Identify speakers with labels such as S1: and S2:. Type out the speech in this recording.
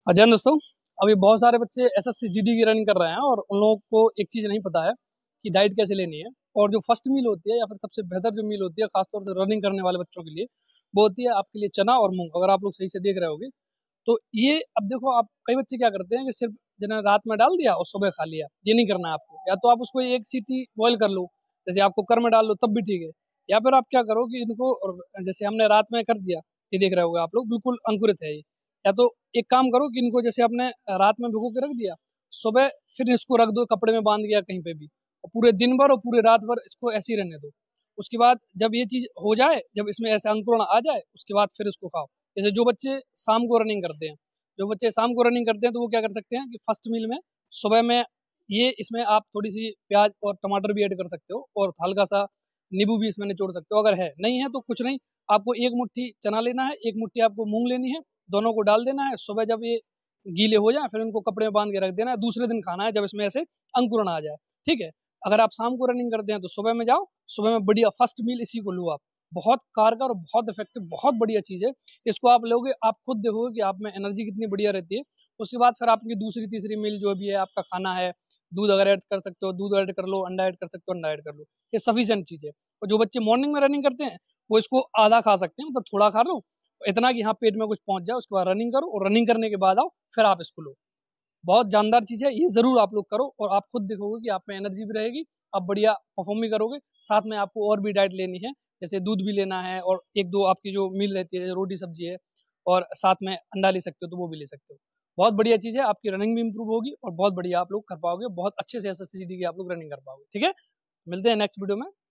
S1: अजय दोस्तों, अभी बहुत सारे बच्चे एसएससी जीडी की रनिंग कर रहे हैं और उन लोगों को एक चीज़ नहीं पता है कि डाइट कैसे लेनी है। और जो फर्स्ट मील होती है या फिर सबसे बेहतर जो मील होती है खासतौर से रनिंग करने वाले बच्चों के लिए, वो होती है आपके लिए चना और मूंग। अगर आप लोग सही से देख रहे होगे तो ये अब देखो, आप कई बच्चे क्या करते हैं कि सिर्फ जिन्हें रात में डाल दिया और सुबह खा लिया। ये नहीं करना है आपको। या तो आप उसको एक सीटी बॉईल कर लो, जैसे आप कुकर में डाल लो तब भी ठीक है। या फिर आप क्या करो कि इनको जैसे हमने रात में कर दिया, ये देख रहे होगे आप लोग, बिल्कुल अंकुरित है ये। या तो एक काम करो कि इनको जैसे आपने रात में भिगो के रख दिया, सुबह फिर इसको रख दो कपड़े में बांध दिया कहीं पे भी, और पूरे दिन भर और पूरे रात भर इसको ऐसे ही रहने दो। उसके बाद जब ये चीज़ हो जाए, जब इसमें ऐसे अंकुरण आ जाए, उसके बाद फिर इसको खाओ। जैसे जो बच्चे शाम को रनिंग करते हैं, तो वो क्या कर सकते हैं कि फर्स्ट मील में सुबह में ये इसमें आप थोड़ी सी प्याज और टमाटर भी ऐड कर सकते हो, और हल्का सा नींबू भी इसमें निचोड़ सकते हो। अगर है नहीं है तो कुछ नहीं, आपको एक मुट्ठी चना लेना है, एक मुट्ठी आपको मूंग लेनी है, दोनों को डाल देना है। सुबह जब ये गीले हो जाए फिर इनको कपड़े में बांध के रख देना है। दूसरे दिन खाना है जब इसमें ऐसे अंकुरण आ जाए। ठीक है। अगर आप शाम को रनिंग करते हैं तो सुबह में जाओ, सुबह में बढ़िया फर्स्ट मील इसी को लो आप। बहुत कारगर और बहुत इफेक्टिव, बहुत बढ़िया चीज़ है। इसको आप लोगे, आप खुद देखोगे कि आप में एनर्जी कितनी बढ़िया रहती है। उसके बाद फिर आपकी दूसरी तीसरी मील जो भी है आपका खाना है, दूध अगर ऐड कर सकते हो दूध ऐड कर लो, अंडा ऐड कर सकते हो अंडा ऐड कर लो। ये सफिशियंट चीज़ है। और जो बच्चे मॉर्निंग में रनिंग करते हैं वो इसको आधा खा सकते हैं, मतलब थोड़ा खा लो, इतना कि हाँ पेट में कुछ पहुंच जाए। उसके बाद रनिंग करो, और रनिंग करने के बाद आओ फिर आप इसको लो। बहुत जानदार चीज़ है, ये ज़रूर आप लोग करो और आप खुद देखोगे कि आप में एनर्जी भी रहेगी, आप बढ़िया परफॉर्म भी करोगे। साथ में आपको और भी डाइट लेनी है, जैसे दूध भी लेना है, और एक दो आपकी जो मील रहती है जैसे रोटी सब्जी है, और साथ में अंडा ले सकते हो तो वो भी ले सकते हो। बहुत बढ़िया चीज़ है, आपकी रनिंग भी इंप्रूव होगी और बहुत बढ़िया आप लोग कर पाओगे, बहुत अच्छे से एसएससी जीडी की आप लोग रनिंग कर पाओगे। ठीक है, मिलते हैं नेक्स्ट वीडियो में।